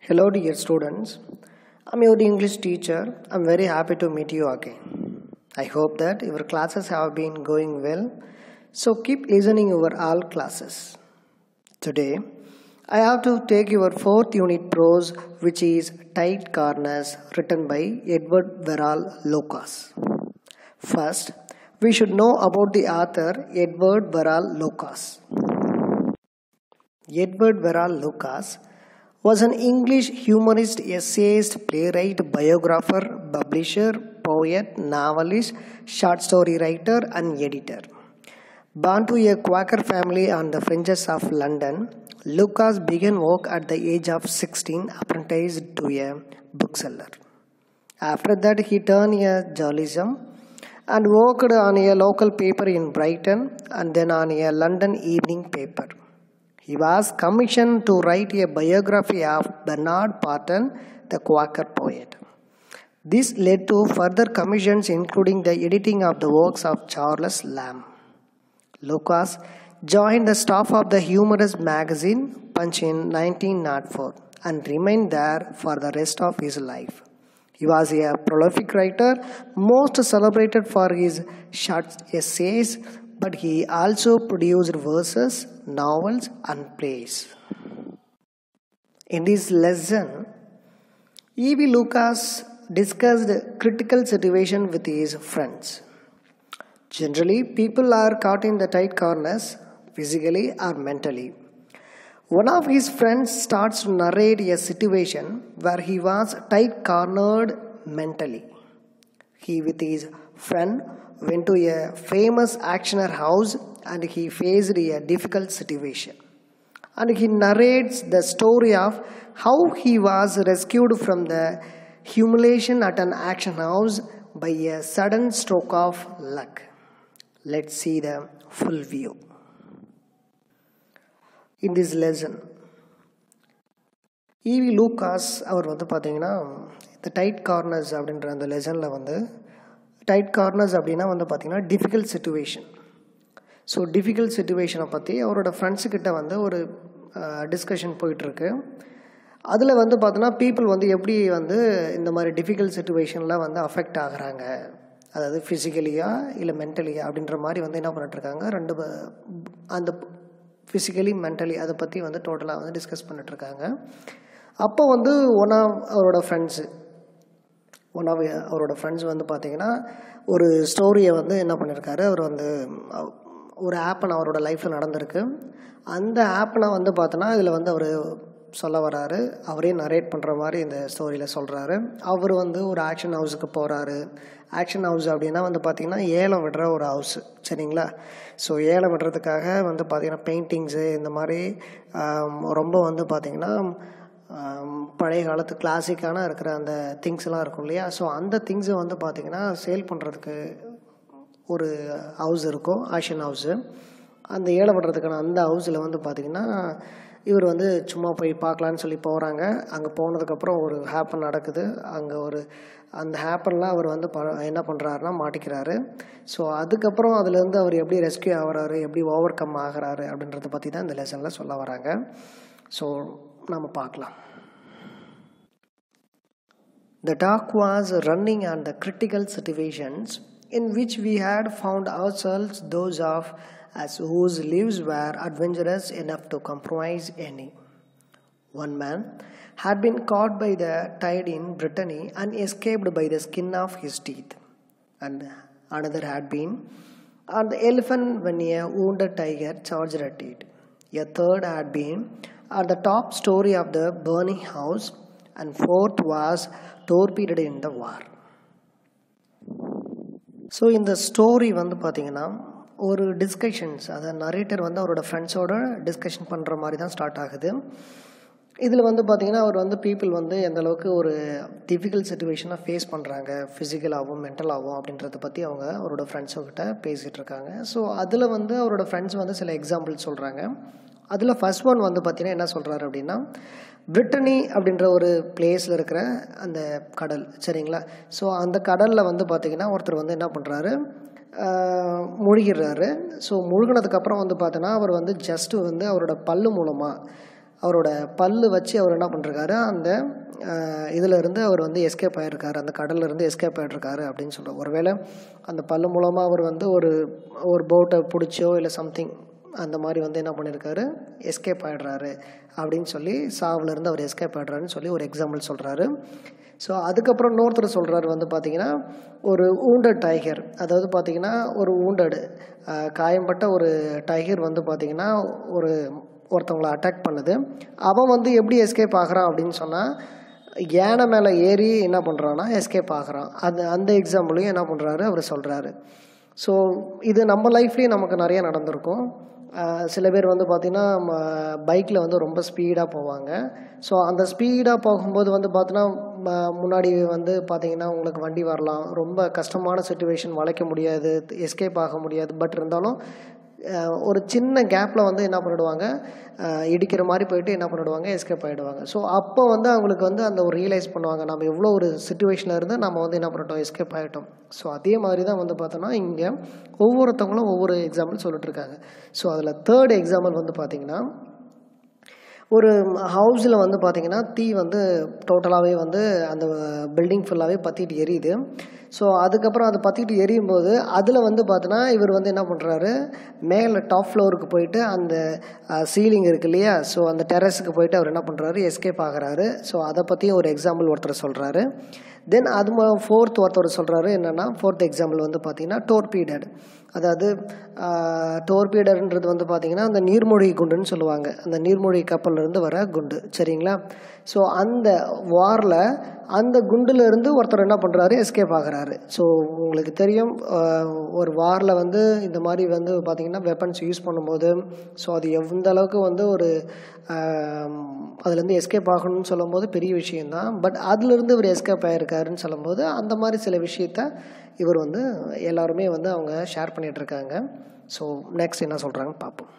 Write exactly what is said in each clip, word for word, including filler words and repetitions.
Hello dear students, I'm your English teacher. I'm very happy to meet you again. I hope that your classes have been going well, so keep listening your all classes. Today, I have to take your fourth unit prose, which is Tight Corners, written by Edward Verrall Lucas. First, we should know about the author Edward Verrall Lucas. Edward Verrall Lucas was an English humorist, essayist, playwright, biographer, publisher, poet, novelist, short story writer, and editor. Born to a Quaker family on the fringes of London, Lucas began work at the age of sixteen, apprenticed to a bookseller. After that, he turned to journalism and worked on a local paper in Brighton and then on a London evening paper. He was commissioned to write a biography of Bernard Parton, the Quaker poet. This led to further commissions, including the editing of the works of Charles Lamb. Lucas joined the staff of the humorous magazine Punch in nineteen oh four and remained there for the rest of his life. He was a prolific writer, most celebrated for his short essays, but he also produced verses, novels, and plays. In this lesson, E V Lucas discussed critical situation with his friends. Generally, people are caught in the tight corners, physically or mentally. One of his friends starts to narrate a situation where he was tight-cornered mentally. He, with his friend, went to a famous auctioneer house and he faced a difficult situation. And he narrates the story of how he was rescued from the humiliation at an auction house by a sudden stroke of luck. Let's see the full view. In this lesson, E V Lucas அவர் வந்து பார்த்தீங்கன்னா இந்த tight corners அப்படின்ற அந்த லெசனில் வந்து tight corners அப்படின்னா வந்து பார்த்தீங்கன்னா டிஃபிகல்ட் சிச்சுவேஷன். ஸோ டிஃபிகல்ட் சிச்சுவேஷனை பற்றி அவரோட ஃப்ரெண்ட்ஸுக்கிட்ட வந்து ஒரு டிஸ்கஷன் போயிட்டுருக்கு. அதில் வந்து பார்த்தோன்னா பீப்புள் வந்து எப்படி வந்து இந்த மாதிரி டிஃபிகல்ட் சிச்சுவேஷனில் வந்து அஃபெக்ட் ஆகுறாங்க, அதாவது ஃபிசிக்கலியா இல்லை மென்டலியா அப்படின்ற மாதிரி வந்து என்ன பண்ணிட்டுருக்காங்க, ரெண்டு அந்த ஃபிசிக்கலி மென்டலி அதை பற்றி வந்து டோட்டலாக வந்து டிஸ்கஸ் பண்ணிட்டுருக்காங்க. அப்போ வந்து ஒன் ஆஃப் அவரோட ஃப்ரெண்ட்ஸு ஒன் ஆஃப் அவரோட ஃப்ரெண்ட்ஸ் வந்து பார்த்திங்கன்னா ஒரு ஸ்டோரியை வந்து என்ன பண்ணியிருக்காரு, அவர் வந்து ஒரு ஆப்பன் அவரோட லைஃப்பில் நடந்திருக்கு. அந்த ஆப்பனை வந்து பார்த்தோன்னா இதில் வந்து அவர் சொல்ல வராரு, அவரே நரேட் பண்ணுற மாதிரி இந்த ஸ்டோரியில் சொல்கிறாரு. அவர் வந்து ஒரு ஆக்ஷன் ஹவுஸுக்கு போகிறாரு. ஆக்ஷன் ஹவுஸ் அப்படின்னா வந்து பார்த்திங்கன்னா ஏலம் விடுற ஒரு ஹவுஸு, சரிங்களா? ஸோ ஏலம் விடுறதுக்காக வந்து பார்த்திங்கன்னா பெயிண்டிங்ஸு இந்த மாதிரி ரொம்ப வந்து பார்த்திங்கன்னா பழைய காலத்து கிளாசிக்கான இருக்கிற அந்த திங்ஸ்லாம் இருக்கும் இல்லையா? ஸோ அந்த திங்ஸை வந்து பார்த்திங்கன்னா சேல் பண்ணுறதுக்கு ஒரு ஹவுஸ் இருக்கும், ஆக்ஷன் ஹவுஸு. அந்த ஏலம் விடுறதுக்கான அந்த ஹவுஸில் வந்து பார்த்திங்கன்னா இவர் வந்து சும்மா போய் பார்க்கலான்னு சொல்லி போகிறாங்க. அங்கே போனதுக்கப்புறம் ஒரு ஹேப்பன் நடக்குது. அங்கே ஒரு அந்த ஹேப்பன்லாம் அவர் வந்து ப என்ன பண்ணுறாருன்னா மாட்டிக்கிறாரு. ஸோ அதுக்கப்புறம் அதுலேருந்து அவர் எப்படி ரெஸ்கியூ ஆகிறாரு, எப்படி ஓவர் கம் ஆகிறாரு அப்படின்றத பற்றி தான் இந்த லெசனில் சொல்ல வராங்க. ஸோ நம்ம பார்க்கலாம். The talk was running on the critical situations in which we had found ourselves, those of us whose lives were adventurous enough to compromise any. One man had been caught by the tide in Brittany and escaped by the skin of his teeth, and another had been on the elephant when a wounded tiger charged at it. A third had been at the top story of the burning house, and fourth was torpedoed in the war. So இந்த story வந்து பார்த்திங்கன்னா ஒரு discussions, அதை narrator வந்து அவரோட ஃப்ரெண்ட்ஸோட discussion பண்ணுற மாதிரி தான் ஸ்டார்ட் ஆகுது. இதில் வந்து பார்த்திங்கன்னா அவர் வந்து பீப்புள் வந்து எந்தளவுக்கு ஒரு டிஃபிகல்ட் சிச்சுவேஷனை ஃபேஸ் பண்ணுறாங்க, ஃபிசிக்கலாகவும் மென்டலாகவும் அப்படின்றத பற்றி அவங்க அவரோட ஃப்ரெண்ட்ஸுக்கிட்ட பேசிகிட்டு இருக்காங்க. ஸோ அதில் வந்து அவரோட ஃப்ரெண்ட்ஸ் வந்து சில எக்ஸாம்பிள்ஸ் சொல்கிறாங்க. அதில் ஃபர்ஸ்ட் ஒன் வந்து பார்த்திங்கன்னா என்ன சொல்கிறாரு அப்படின்னா, பிரிட்டனி அப்படின்ற ஒரு பிளேஸில் இருக்கிற அந்த கடல், சரிங்களா? ஸோ அந்த கடலில் வந்து பார்த்திங்கன்னா ஒருத்தர் வந்து என்ன பண்ணுறாரு, முழுகிறாரு. ஸோ முழுகினதுக்கப்புறம் வந்து பார்த்தோன்னா அவர் வந்து ஜஸ்ட்டு வந்து அவரோட பல்லு மூலமாக அவரோட பல்லு வச்சு அவர் என்ன பண்ணிருக்காரு, அந்த இதிலேருந்து அவர் வந்து எஸ்கேப் ஆகிருக்காரு, அந்த கடல்லேருந்து எஸ்கேப் ஆகிட்ருக்காரு அப்படின்னு சொல்கிறார். ஒருவேளை அந்த பல்லு மூலமாக அவர் வந்து ஒரு ஒரு போட்டை பிடிச்சோ இல்லை சம்திங் அந்த மாதிரி வந்து என்ன பண்ணியிருக்காரு, எஸ்கேப் ஆகிடுறாரு அப்படின்னு சொல்லி, சாவுலேருந்து அவர் எஸ்கேப் ஆகிடுறாருன்னு சொல்லி ஒரு எக்ஸாம்பிள் சொல்கிறாரு. ஸோ அதுக்கப்புறம் இன்னொருத்தர் சொல்கிறாரு வந்து பார்த்திங்கன்னா, ஒரு ஊண்டட் டைகர், அதாவது பார்த்திங்கன்னா ஒரு ஊண்டடு காயம்பட்ட ஒரு டைகர் வந்து பார்த்திங்கன்னா ஒரு ஒருத்தவங்களை அட்டாக் பண்ணுது. அவன் வந்து எப்படி எஸ்கேப் ஆகிறான் அப்படின்னு சொன்னால், யானை மேலே ஏறி என்ன பண்ணுறான்னா எஸ்கேப் ஆகிறான். அது அந்த எக்ஸாம்பிளையும் என்ன பண்ணுறாரு அவர் சொல்கிறாரு. ஸோ இது நம்ம லைஃப்லேயும் நமக்கு நிறைய நடந்திருக்கும். சில பேர் வந்து பார்த்திங்கன்னா பைக்கில் வந்து ரொம்ப ஸ்பீடாக போவாங்க. ஸோ அந்த ஸ்பீடாக போகும்போது வந்து பார்த்தீங்கன்னா முன்னாடி வந்து பார்த்திங்கன்னா உங்களுக்கு வண்டி வரலாம், ரொம்ப கஷ்டமான சுச்சுவேஷன், வளைக்க முடியாது, எஸ்கேப் ஆக முடியாது. பட் இருந்தாலும் ஒரு சின்ன கேப்பில் வந்து என்ன பண்ணிடுவாங்க, இடிக்கிற மாதிரி போயிட்டு என்ன பண்ணிடுவாங்க, எஸ்கேப் ஆகிடுவாங்க. ஸோ அப்போ வந்து அவங்களுக்கு வந்து அந்த ஒரு ரியலைஸ் பண்ணுவாங்க, நம்ம எவ்வளோ ஒரு சுச்சுவேஷனில் இருந்து நம்ம வந்து என்ன பண்ணிட்டோம், எஸ்கேப் ஆகிட்டோம். ஸோ அதே மாதிரி தான் வந்து பார்த்தோன்னா இங்கே ஒவ்வொருத்தவங்களும் ஒவ்வொரு எக்ஸாம்பிள் சொல்லிட்டுருக்காங்க. ஸோ அதில் தேர்ட் எக்ஸாம்பிள் வந்து பார்த்திங்கன்னா, ஒரு ஹவுஸில் வந்து பார்த்திங்கன்னா தீ வந்து டோட்டலாகவே வந்து அந்த பில்டிங் ஃபுல்லாகவே பற்றிட்டு எரியுது. ஸோ அதுக்கப்புறம் அதை பற்றிட்டு எரியும் போது அதில் வந்து பார்த்தோன்னா இவர் வந்து என்ன பண்ணுறாரு, மேலே டாப் ஃப்ளோருக்கு போயிட்டு அந்த சீலிங் இருக்குது இல்லையா, ஸோ அந்த டெரஸுக்கு போயிட்டு அவர் என்ன பண்ணுறாரு, எஸ்கேப் ஆகிறாரு. ஸோ அதை பற்றியும் ஒரு எக்ஸாம்பிள் ஒருத்தர் சொல்கிறாரு. தென் அது ஃபோர்த் ஒருத்தர் சொல்கிறாரு என்னென்னா, ஃபோர்த் எக்ஸாம்பிள் வந்து பார்த்திங்கன்னா டோர்பீடட், அதாவது டோர்பீடர்ன்றது வந்து பார்த்திங்கன்னா அந்த நீர்மூழ்கி குண்டுன்னு சொல்லுவாங்க, அந்த நீர்மூழ்கி கப்பல்லேருந்து வர குண்டு, சரிங்களா. ஸோ அந்த வாரில் அந்த குண்டுலேருந்து ஒருத்தர் என்ன பண்ணுறாரு, எஸ்கேப் ஆகிறாரு. ஸோ உங்களுக்கு தெரியும், ஒரு வாரில் வந்து இந்த மாதிரி வந்து பார்த்திங்கன்னா வெப்பன்ஸ் யூஸ் பண்ணும்போது ஸோ அது எந்த அளவுக்கு வந்து ஒரு அதுலேருந்து எஸ்கேப் ஆகணும்னு சொல்லும் போது பெரிய விஷயந்தான். பட் அதுலேருந்து இவர் எஸ்கேப் ஆகிருக்காருன்னு சொல்லும்போது அந்த மாதிரி சில விஷயத்த இவர் வந்து எல்லாருமே வந்து அவங்க ஷேர் பண்ணிகிட்ருக்காங்க. ஸோ நெக்ஸ்ட் என்ன சொல்கிறாங்கன்னு பார்ப்போம்.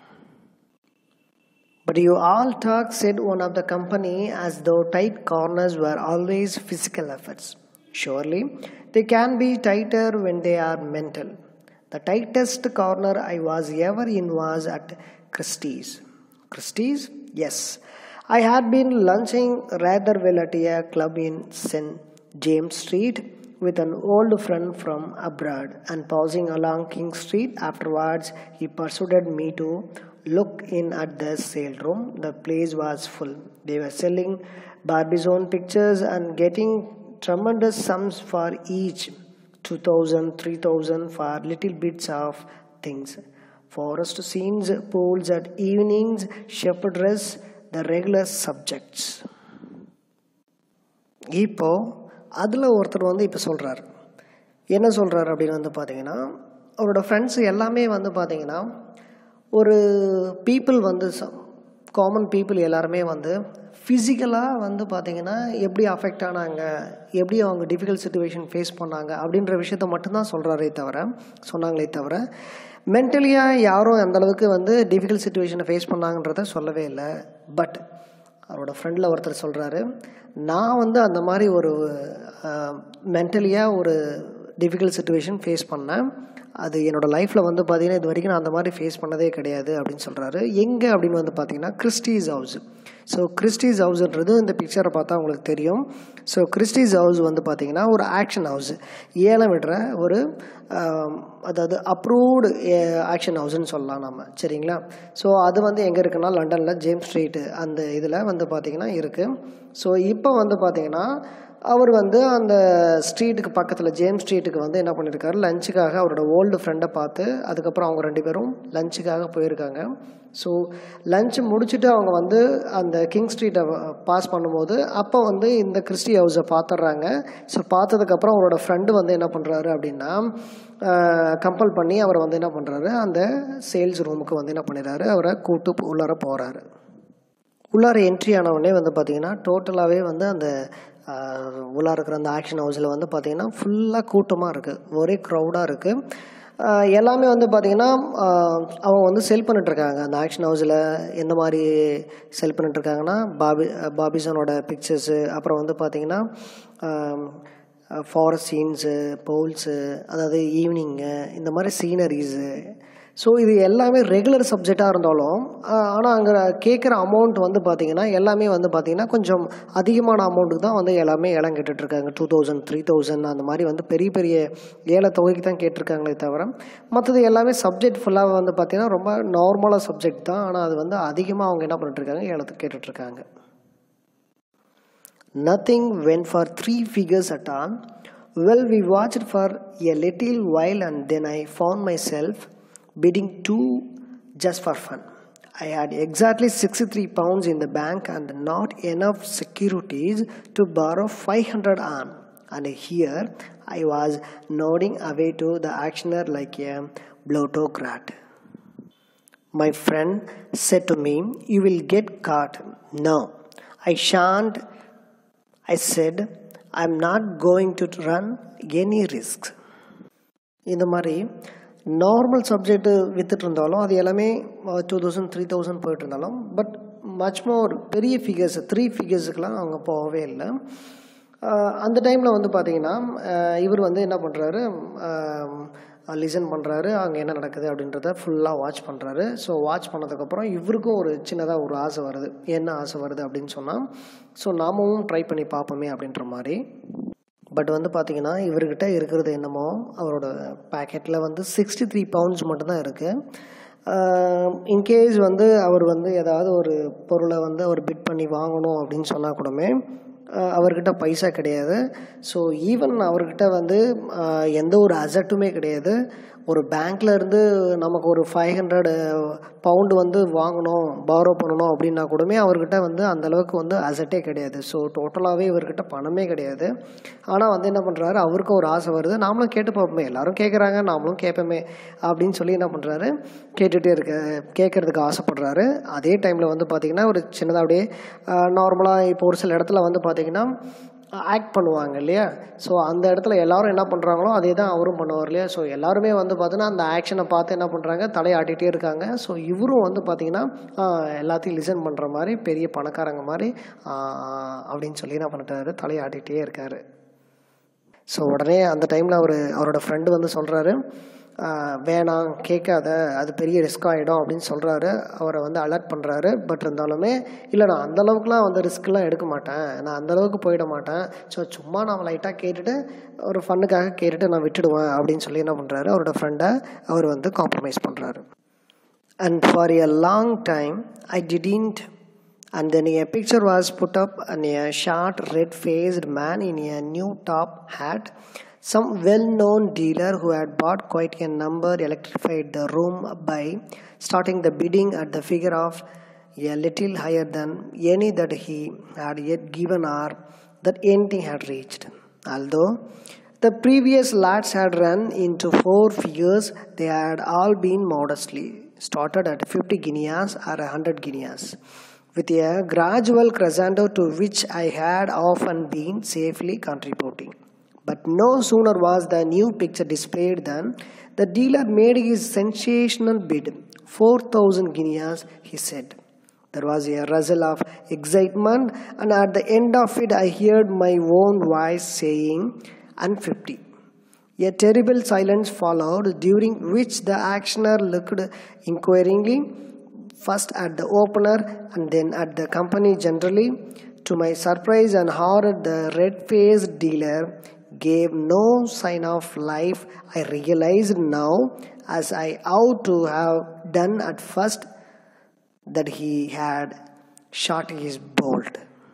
But you all talk, said one of the company, as though tight corners were always physical efforts. Surely they can be tighter when they are mental. The tightest corner I was ever in was at Christie's. Christie's? Yes. I had been lunching rather well at a club in Saint James Street with an old friend from abroad, and pausing along King Street afterwards, he persuaded me to look in at the sale room. The place was full. They were selling Barbizon pictures and getting tremendous sums for each, two thousand, three thousand for little bits of things. Forest scenes, pools at evenings, shepherd dress, the regular subjects. இப்போ அதில் ஒருத்தர் வந்து இப்போ சொல்கிறார், என்ன சொல்கிறார் அப்படின்னு வந்து பார்த்தீங்கன்னா, அவரோட ஃப்ரெண்ட்ஸ் எல்லாமே வந்து பார்த்தீங்கன்னா ஒரு பீப்புள் வந்து காமன் பீப்புள் எல்லாருமே வந்து ஃபிசிக்கலாக வந்து பார்த்திங்கன்னா எப்படி அஃபெக்ட் ஆனாங்க, எப்படி அவங்க டிஃபிகல்ட் சுச்சுவேஷன் ஃபேஸ் பண்ணாங்க அப்படின்ற விஷயத்த மட்டும்தான் சொல்கிறாரே தவிர சொன்னாங்களே தவிர மென்டலியாக யாரும் அந்தளவுக்கு வந்து டிஃபிகல்ட் சுச்சுவேஷனை ஃபேஸ் பண்ணாங்கன்றத சொல்லவே இல்லை. பட் அவரோட ஃப்ரெண்டில் ஒருத்தர் சொல்கிறாரு, நான் வந்து அந்த மாதிரி ஒரு மென்டலியாக ஒரு டிஃபிகல்ட் சுச்சுவேஷன் ஃபேஸ் பண்ணேன், அது என்னோடய லைஃப்பில் வந்து பார்த்திங்கன்னா இது வரைக்கும் நான் அந்த மாதிரி ஃபேஸ் பண்ணதே கிடையாது அப்படின்னு சொல்கிறாரு. எங்கே அப்படின்னு வந்து பார்த்திங்கன்னா கிறிஸ்டீஸ் ஹவுஸ். ஸோ கிறிஸ்டீஸ் ஹவுஸ்ன்றது இந்த பிக்சரை பார்த்தா உங்களுக்கு தெரியும். ஸோ கிறிஸ்டீஸ் ஹவுஸ் வந்து பார்த்திங்கன்னா ஒரு ஆக்ஷன் ஹவுஸ், ஏலம் விடுற ஒரு அதாவது அப்ரூவ்டு ஆக்ஷன் ஹவுஸ்ன்னு சொல்லலாம் நம்ம, சரிங்களா. ஸோ அது வந்து எங்கே இருக்குன்னா லண்டனில் ஜேம்ஸ் ஸ்ட்ரீட்டு அந்த இதில் வந்து பார்த்திங்கன்னா இருக்குது. ஸோ இப்போ வந்து பார்த்திங்கன்னா அவர் வந்து அந்த ஸ்ட்ரீட்டுக்கு பக்கத்தில் ஜேம்ஸ் ஸ்ட்ரீட்டுக்கு வந்து என்ன பண்ணியிருக்காரு, லஞ்சுக்காக அவரோட ஓல்டு ஃப்ரெண்டை பார்த்து அதுக்கப்புறம் அவங்க ரெண்டு பேரும் லஞ்சுக்காக போயிருக்காங்க. ஸோ லஞ்சு முடிச்சுட்டு அவங்க வந்து அந்த கிங் ஸ்ட்ரீட்டை பாஸ் பண்ணும்போது அப்போ வந்து இந்த கிறிஸ்டி ஹவுஸை பார்த்துட்றாங்க. ஸோ பார்த்ததுக்கப்புறம் அவரோட ஃப்ரெண்டு வந்து என்ன பண்ணுறாரு அப்படின்னா கம்பல் பண்ணி அவரை வந்து என்ன பண்ணுறாரு, அந்த சேல்ஸ் ரூமுக்கு வந்து என்ன பண்ணிடுறாரு, அவரை கூட்டு உள்ளார போகிறாரு. உள்ளார என்ட்ரி ஆனவுடனே வந்து பார்த்திங்கன்னா டோட்டலாகவே வந்து அந்த உள்ளார இருக்கிற அந்த ஆக்ஷன் ஹவுஸில் வந்து பார்த்திங்கன்னா ஃபுல்லாக கூட்டமாக இருக்குது, ஒரே க்ரௌடாக இருக்குது. எல்லாமே வந்து பார்த்திங்கன்னா அவங்க வந்து செல் பண்ணிட்டுருக்காங்க. அந்த ஆக்ஷன் ஹவுஸில் எந்த மாதிரி செல் பண்ணிட்டுருக்காங்கன்னா பாபி பாபிசனோட பிக்சர்ஸு, அப்புறம் வந்து பார்த்திங்கன்னா ஃபாரஸ்ட் சீன்ஸு, பவுல்ஸு, அதாவது ஈவினிங்கு, இந்த மாதிரி சீனரிஸு. ஸோ இது எல்லாமே ரெகுலர் சப்ஜெக்டாக இருந்தாலும் ஆனால் அங்கே கேட்குற அமௌண்ட் வந்து பார்த்திங்கன்னா எல்லாமே வந்து பார்த்திங்கன்னா கொஞ்சம் அதிகமான அமௌண்ட்டுக்கு தான் வந்து எல்லாமே ஏலம் கேட்டுட்ருக்காங்க. டூ தௌசண்ட் த்ரீ தௌசண்ட் அந்த மாதிரி வந்து பெரிய பெரிய ஏல தொகைக்கு தான் கேட்டிருக்காங்களே தவிர மற்றது எல்லாமே சப்ஜெக்ட் ஃபுல்லாக வந்து பார்த்திங்கன்னா ரொம்ப நார்மலாக சப்ஜெக்ட் தான். ஆனால் அது வந்து அதிகமாக அவங்க என்ன பண்ணிட்டுருக்காங்க, ஏலத்துக்கு கேட்டுட்ருக்காங்க. Nothing went for three figures at all. Well, we watched for a little while and then I found myself bidding two just for fun. I had exactly sixty-three pounds in the bank and not enough securities to borrow five hundred on. And here I was nodding away to the auctioneer like a plutocrat. My friend said to me, "You will get caught." "No, I shan't," I said. "I'm not going to run any risks." இந்த மாதிரி normal subject வித்துட்டு இருந்தாலும் அது எல்லாமே two thousand three thousand போயிட்டு இருந்தாலும் but much more பெரிய figures three ஃபிகர்ஸுக்கெலாம் அவங்க போகவே இல்லை. அந்த டைமில் வந்து பார்த்திங்கன்னா இவர் வந்து என்ன பண்ணுறாரு, லிசன் பண்ணுறாரு, அங்கே என்ன நடக்குது அப்படின்றத ஃபுல்லாக வாட்ச் பண்ணுறாரு. ஸோ வாட்ச் பண்ணதுக்கப்புறம் இவருக்கும் ஒரு சின்னதாக ஒரு ஆசை வருது. என்ன ஆசை வருது அப்படின்னு சொன்னால், ஸோ நாமும் ட்ரை பண்ணி பார்ப்போமே அப்படின்ற மாதிரி. பட் வந்து பார்த்திங்கன்னா இவர்கிட்ட இருக்கிறது என்னமோ அவரோட பேக்கெட்டில் வந்து சிக்ஸ்டி த்ரீ பவுண்ட்ஸ் மட்டும்தான் இருக்குது. இன்கேஸ் வந்து அவர் வந்து ஏதாவது ஒரு பொருளை வந்து அவர் பிட் பண்ணி வாங்கணும் அப்படின்னு சொன்னால் கூடமே அவர்கிட்ட பைசா கிடையாது. ஸோ ஈவன் அவர்கிட்ட வந்து எந்த ஒரு அசட்டுமே கிடையாது. ஒரு பேங்க்கில் இருந்து நமக்கு ஒரு ஃபைவ் ஹண்ட்ரட் பவுண்டு வந்து வாங்கணும், பாரோ பண்ணணும் அப்படின்னா கூடமே அவர்கிட்ட வந்து அந்தளவுக்கு வந்து அசட்டே கிடையாது. ஸோ டோட்டலாகவே இவர்கிட்ட பணமே கிடையாது. ஆனால் வந்து என்ன பண்ணுறாரு, அவருக்கும் ஒரு ஆசை வருது, நாமளும் கேட்டு பார்ப்போமே, எல்லோரும் கேட்குறாங்க நாமளும் கேட்போமே அப்படின்னு சொல்லி என்ன பண்ணுறாரு, கேட்டுகிட்டே இருக்க கேட்குறதுக்கு ஆசைப்படுறாரு. அதே டைமில் வந்து பார்த்திங்கன்னா ஒரு சின்னதாக அப்படியே நார்மலாக இப்போ ஒரு சில இடத்துல வந்து பார்த்திங்கன்னா ஆக்ட் பண்ணுவாங்க இல்லையா. ஸோ அந்த இடத்துல எல்லோரும் என்ன பண்ணுறாங்களோ அதே தான் அவரும் பண்ணுவார் இல்லையா. ஸோ எல்லாருமே வந்து பார்த்தீங்கன்னா அந்த ஆக்ஷனை பார்த்து என்ன பண்ணுறாங்க, தலையாட்டிகிட்டே இருக்காங்க. ஸோ இவரும் வந்து பார்த்திங்கன்னா எல்லாத்தையும் லிசன் பண்ணுற மாதிரி பெரிய பணக்காரங்க மாதிரி அப்படின்னு சொல்லி என்ன பண்ணிட்டாரு, தலையாட்டிகிட்டே இருக்கார். ஸோ உடனே அந்த டைமில் அவர் அவரோட ஃப்ரெண்டு வந்து சொல்கிறாரு, வேணாம் கேட்காத, அது பெரிய ரிஸ்க் ஆகிடும் அப்படின்னு சொல்கிறாரு. அவரை வந்து அலர்ட் பண்ணுறாரு. பட் இருந்தாலுமே இல்லை, நான் அந்தளவுக்குலாம் வந்து ரிஸ்க்லாம் எடுக்க மாட்டேன், நான் அந்தளவுக்கு போயிட மாட்டேன், ஸோ சும்மா நான் லைட்டாக கேட்டுட்டு ஒரு ஃபன்னுக்காக கேட்டுட்டு நான் விட்டுடுவேன் அப்படின்னு சொல்லி என்ன பண்ணுறாரு, அவரோட ஃப்ரெண்டை அவர் வந்து காம்ப்ரமைஸ் பண்ணுறாரு. And for a long time I didn't. And then a picture was put up and a short red-faced man in a new top hat. Some well-known dealer who had bought quite a number electrified the room by starting the bidding at the figure of a little higher than any that he had yet given or that anything had reached. Although the previous lots had run into four figures, they had all been modestly started at fifty guineas or one hundred guineas, with a gradual crescendo to which I had often been safely contributing. But no sooner was the new picture displayed than the dealer made his sensational bid. four thousand guineas, he said. There was a rustle of excitement, and at the end of it I heard my own voice saying, "and fifty." A terrible silence followed, during which the auctioneer looked inquiringly first at the opener and then at the company generally. To my surprise and horror, the red-faced dealer gave no sign of life. I realized now, as I ought to have done at first, that he had shot his bolt.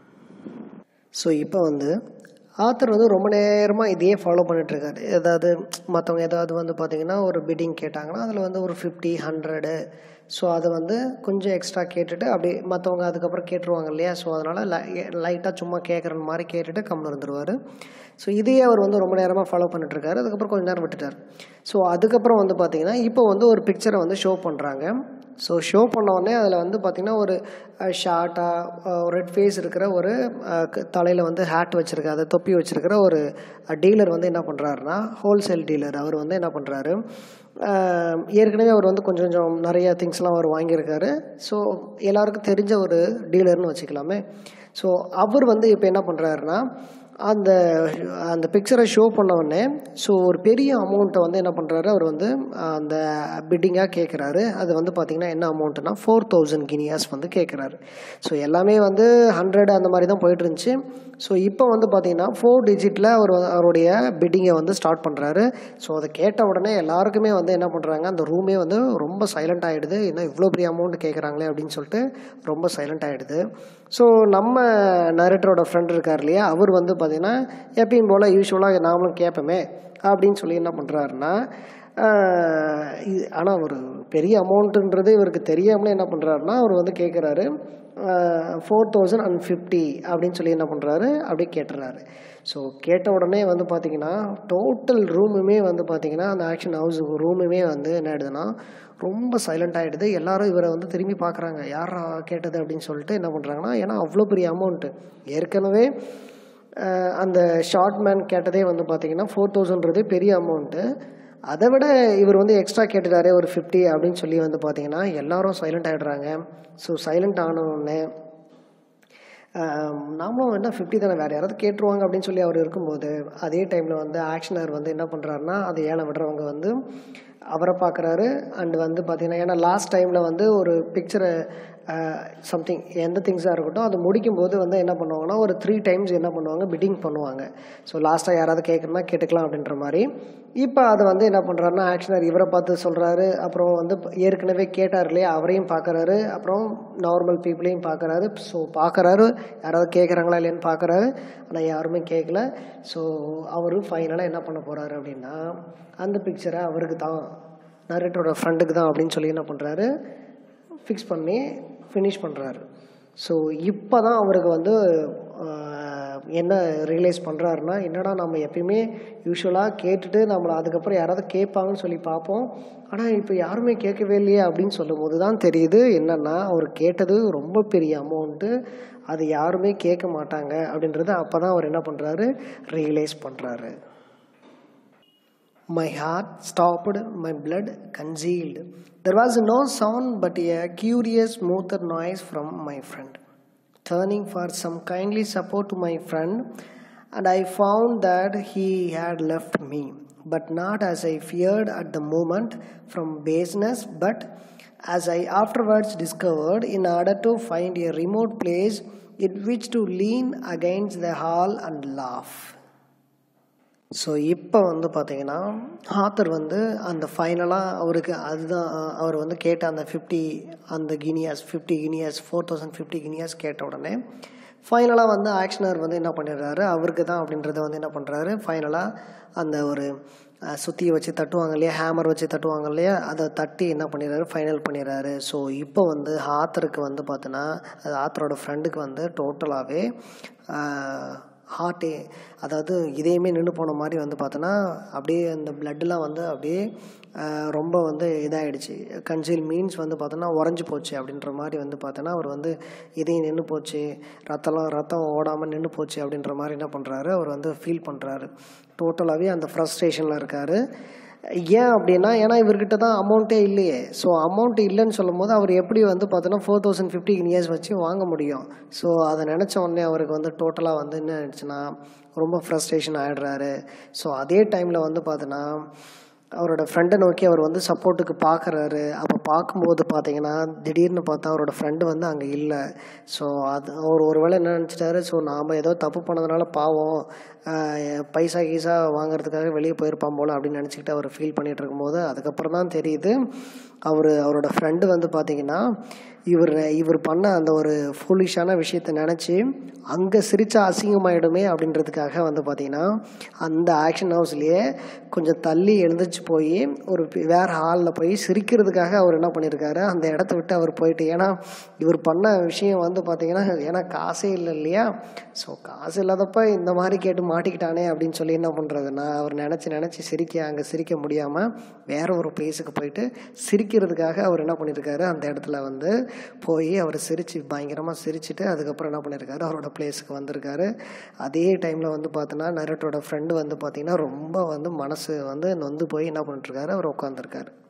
So இப்போ வந்து author வந்து ரொம்ப நேரமாக இதையே follow பண்ணிகிட்ருக்காரு. ஏதாவது மற்றவங்க ஏதாவது வந்து பார்த்திங்கன்னா ஒரு பிட்டிங் கேட்டாங்கன்னா அதில் வந்து ஒரு ஃபிஃப்டி ஹண்ட்ரடு ஸோ அதை வந்து கொஞ்சம் எக்ஸ்ட்ரா கேட்டுட்டு அப்படி மற்றவங்க அதுக்கப்புறம் கேட்டுருவாங்க இல்லையா. ஸோ அதனால் லை லைட்டாக சும்மா கேட்குற மாதிரி கேட்டுட்டு கம்மில் இருந்துருவார். ஸோ இதையே அவர் வந்து ரொம்ப நேரமாக ஃபாலோ பண்ணிட்டுருக்காரு. அதுக்கப்புறம் கொஞ்சம் நேரம் விட்டுட்டார். ஸோ அதுக்கப்புறம் வந்து பார்த்திங்கன்னா இப்போ வந்து ஒரு பிக்சரை வந்து ஷோ பண்ணுறாங்க. ஸோ ஷோ பண்ண உடனே அதில் வந்து பார்த்திங்கன்னா ஒரு ஷார்ட்டாக ரெட் ஃபேஸ் இருக்கிற ஒரு தலையில் வந்து ஹேட் வச்சுருக்க அதை தொப்பி வச்சுருக்கிற ஒரு டீலர் வந்து என்ன பண்ணுறாருனா, ஹோல்சேல் டீலர் அவர் வந்து என்ன பண்ணுறாரு, ஏற்கனவே அவர் வந்து கொஞ்சம் கொஞ்சம் நிறைய திங்ஸ்லாம் அவர் வாங்கியிருக்காரு. ஸோ எல்லாருக்கும் தெரிஞ்ச ஒரு டீலர்னு வச்சுக்கலாமே. ஸோ அவர் வந்து இப்போ என்ன பண்ணுறாருனா, அந்த அந்த பிக்சரை ஷோ பண்ண உடனே ஸோ ஒரு பெரிய அமௌண்ட்டை வந்து என்ன பண்ணுறாரு, அவர் வந்து அந்த பிட்டிங்காக கேட்குறாரு. அது வந்து பார்த்திங்கன்னா என்ன அமௌண்ட்டுனா ஃபோர் தௌசண்ட் கினியாஸ் வந்து கேட்குறாரு. ஸோ எல்லாமே வந்து ஹண்ட்ரட் அந்த மாதிரி தான் போயிட்டு இருந்துச்சு. ஸோ இப்போ வந்து பார்த்திங்கன்னா ஃபோர் டிஜிட்டில் அவர் அவருடைய பிட்டிங்கை வந்து ஸ்டார்ட் பண்ணுறாரு. ஸோ அதை கேட்ட உடனே எல்லாருக்குமே வந்து என்ன பண்ணுறாங்க, அந்த ரூமே வந்து ரொம்ப சைலண்ட் ஆகிடுது. என்ன இவ்வளோ பெரிய அமௌண்ட் கேட்குறாங்களே அப்படின்னு சொல்லிட்டு ரொம்ப சைலண்ட் ஆகிடுது. ஸோ நம்ம நரேட்டரோட ஃப்ரெண்ட் இருக்கார் இல்லையா, அவர் வந்து பார்த்திங்கன்னா எப்பயும் போல் யூஸ்வலாக நாமளும் கேட்போமே அப்படின்னு சொல்லி என்ன பண்ணுறாருன்னா, இது ஆனால் ஒரு பெரிய அமௌண்ட்டுன்றது இவருக்கு தெரியாமலே என்ன பண்ணுறாருன்னா, அவர் வந்து கேட்குறாரு ஃபோர் தௌசண்ட் அண்ட் ஃபிஃப்டி அப்படின்னு சொல்லி என்ன பண்ணுறாரு, அப்படியே கேட்டுறாரு. ஸோ கேட்ட உடனே வந்து பார்த்திங்கன்னா டோட்டல் ரூமுமே வந்து பார்த்திங்கன்னா அந்த ஆக்ஷன் ஹவுஸ் ரூமுமே வந்து என்ன ஆகிடுதுன்னா ரொம்ப சைலண்ட் ஆகிடுது. எல்லோரும் இவரை வந்து திரும்பி பார்க்குறாங்க, யாரா கேட்டது அப்படின்னு சொல்லிட்டு என்ன பண்ணுறாங்கன்னா, ஏன்னா அவ்வளோ பெரிய அமௌண்ட்டு. ஏற்கனவே அந்த ஷார்ட் மேன் கேட்டதே வந்து பார்த்திங்கன்னா ஃபோர் தௌசண்ட்றது பெரிய அமௌண்ட்டு. அதை விட இவர் வந்து எக்ஸ்ட்ரா கேட்டுட்டாரே ஒரு ஃபிஃப்டி அப்படின்னு சொல்லி வந்து பார்த்திங்கன்னா எல்லோரும் சைலண்ட் ஆகிடுறாங்க. ஸோ சைலண்ட் ஆனோடனே நாமளும் என்ன ஃபிஃப்டி தானே, வேறு யாராவது கேட்டுருவாங்க அப்படின்னு சொல்லி அவர் இருக்கும்போது அதே டைமில் வந்து ஆக்ஷனர் வந்து என்ன பண்ணுறாருன்னா, அதை ஏழை விடுறவங்க வந்து அவரை பார்க்குறாரு. அண்டு வந்து பார்த்திங்கன்னா ஏன்னா லாஸ்ட் டைமில் வந்து ஒரு பிக்சரை சம்திங் எந்த திங்ஸாக இருக்கட்டும் அது முடிக்கும்போது வந்து என்ன பண்ணுவாங்கன்னா ஒரு த்ரீ டைம்ஸ் என்ன பண்ணுவாங்க, பிட்டிங் பண்ணுவாங்க. ஸோ லாஸ்ட்டாக யாராவது கேட்கணும்னா கேட்டுக்கலாம் அப்படின்ற மாதிரி. இப்போ அதை வந்து என்ன பண்ணுறாருன்னா ஆக்ஷனர் இவரை பார்த்து சொல்கிறாரு. அப்புறம் வந்து ஏற்கனவே கேட்டார் இல்லையா, அவரையும் பார்க்குறாரு. அப்புறம் நார்மல் பீப்புளையும் பார்க்குறாரு. ஸோ பார்க்குறாரு யாராவது கேட்குறாங்களா இல்லைன்னு பார்க்குறாரு. ஆனால் யாருமே கேட்கல. ஸோ அவர் ஃபைனலாக என்ன பண்ண போகிறாரு அப்படின்னா, அந்த பிக்சரை அவருக்கு தான், நரேட்டரோட ஃப்ரெண்டுக்கு தான் அப்படின்னு சொல்லி என்ன பண்ணுறாரு, ஃபிக்ஸ் பண்ணி ஃபினிஷ் பண்ணுறாரு. ஸோ இப்போ தான் அவருக்கு வந்து என்ன ரியலைஸ் பண்ணுறாருன்னா, என்னடா நம்ம எப்பயுமே யூஸ்வலாக கேட்டுட்டு நம்மளை அதுக்கப்புறம் யாராவது கேட்பாங்கன்னு சொல்லி பார்ப்போம், ஆனால் இப்போ யாருமே கேட்கவே இல்லையே அப்படின்னு சொல்லும் போது தான் தெரியுது என்னென்னா அவர் கேட்டது ரொம்ப பெரிய அமௌண்ட்டு, அது யாருமே கேட்க மாட்டாங்க அப்படின்றது அப்போ தான் அவர் என்ன பண்ணுறாரு, ரியலைஸ் பண்ணுறாரு. My heart stopped, my blood congealed. There was no sound but a curious smoother noise from my friend. Turning for some kindly support to my friend, and I found that he had left me, but not as I feared at the moment from baseness, but as I afterwards discovered, in order to find a remote place in which to lean against the hall and laugh. So இப்போ வந்து பார்த்திங்கன்னா author வந்து அந்த ஃபைனலாக அவருக்கு அதுதான் அவர் வந்து கேட்ட அந்த ஃபிஃப்டி அந்த guineas fifty guineas four thousand fifty guineas கேட்ட உடனே ஃபைனலாக வந்து ஆக்ஷனர் வந்து என்ன பண்ணிடுறாரு, அவருக்கு தான் அப்படின்றத வந்து என்ன பண்ணுறாரு, ஃபைனலாக அந்த ஒரு சுற்றியை வச்சு தட்டுவாங்க இல்லையா, ஹேமர் வச்சு தட்டுவாங்க இல்லையா, அதை தட்டி என்ன பண்ணிடுறாரு, ஃபைனல் பண்ணிடுறாரு. ஸோ இப்போ வந்து ஆத்தருக்கு வந்து பார்த்தோன்னா அது ஆத்தரோட ஃப்ரெண்டுக்கு வந்து டோட்டலாகவே ஹார்ட்டே அதாவது இதையுமே நின்று போன மாதிரி வந்து பார்த்தோன்னா அப்படியே அந்த பிளட்டெலாம் வந்து அப்படியே ரொம்ப வந்து இதாகிடுச்சு. கன்சீல் மீன்ஸ் வந்து பார்த்தோன்னா உறைஞ்சி போச்சு அப்படின்ற மாதிரி வந்து பார்த்தோன்னா அவர் வந்து இதையும் நின்று போச்சு, ரத்தம்லாம் ரத்தம் ஓடாமல் நின்று போச்சு அப்படின்ற மாதிரி என்ன பண்ணுறாரு, அவர் வந்து ஃபீல் பண்ணுறாரு. டோட்டலாகவே அந்த ஃப்ரஸ்ட்ரேஷனில் இருக்கார். ஏன் அப்படின்னா, ஏன்னா இவர்கிட்ட தான் அமௌண்ட்டே இல்லையே. ஸோ அமௌண்ட் இல்லைன்னு சொல்லும் போது அவர் எப்படி வந்து பார்த்தோன்னா ஃபோர் தௌசண்ட் ஃபிஃப்டி கினியாஸ் வச்சு வாங்க முடியும். ஸோ அதை நினச்ச உடனே அவருக்கு வந்து டோட்டலாக வந்து என்ன ஆயிடுச்சுன்னா ரொம்ப ஃப்ரஸ்ட்ரேஷன் ஆகிடுறாரு. ஸோ அதே டைமில் வந்து பார்த்தோன்னா அவரோட ஃப்ரெண்டை நோக்கி அவர் வந்து சப்போர்ட்டுக்கு பார்க்குறாரு. அப்போ பார்க்கும்போது பார்த்தீங்கன்னா திடீர்னு பார்த்தா அவரோட ஃப்ரெண்டு வந்து அங்கே இல்லை. ஸோ அது அவர் ஒரு வேளை என்ன நினச்சிட்டாரு, ஸோ நாம் ஏதோ தப்பு பண்ணதுனால பாவம் பைசா கீசா வாங்குறதுக்காக வெளியே போயிருப்பான் போல் அப்படின்னு நினச்சிக்கிட்டு அவர் ஃபீல் பண்ணிகிட்டு இருக்கும்போது அதுக்கப்புறம் தான் தெரியுது அவர் அவரோட ஃப்ரெண்டு வந்து பார்த்திங்கன்னா இவர் இவர் பண்ண அந்த ஒரு ஃபூலிஷான விஷயத்தை நினச்சி அங்கே சிரிச்சா அசிங்கமாயிடுமே அப்படின்றதுக்காக வந்து பார்த்திங்கன்னா அந்த ஆக்ஷன் ஹவுஸ்லேயே கொஞ்சம் தள்ளி எழுந்திரிச்சு போய் ஒரு வேறு ஹாலில் போய் சிரிக்கிறதுக்காக அவர் என்ன பண்ணியிருக்காரு, அந்த இடத்த விட்டு அவர் போயிட்டு, ஏன்னா இவர் பண்ண விஷயம் வந்து பார்த்திங்கன்னா ஏன்னா காசே இல்லை இல்லையா. ஸோ காசு இல்லாதப்ப இந்த மாதிரி கேட்டு மாட்டிக்கிட்டானே அப்படின்னு சொல்லி என்ன பண்ணுறதுன்னா அவர் நினச்சி நினச்சி சிரிக்க அங்கே சிரிக்க முடியாமல் வேற ஒரு பிளேஸுக்கு போயிட்டு சிரிக்கிறதுக்காக அவர் என்ன பண்ணியிருக்காரு, அந்த இடத்துல வந்து போய் அவர் சிரித்து பயங்கரமாக சிரிச்சுட்டு அதுக்கப்புறம் என்ன பண்ணியிருக்காரு, அவரோட பிளேஸுக்கு வந்திருக்காரு. அதே டைமில் வந்து பார்த்தோன்னா நரேட்டரோட ஃப்ரெண்டு வந்து பார்த்திங்கன்னா ரொம்ப வந்து மனசு வந்து நொந்து போய் என்ன பண்ணிட்டுருக்காரு, அவர் உட்காந்துருக்காரு.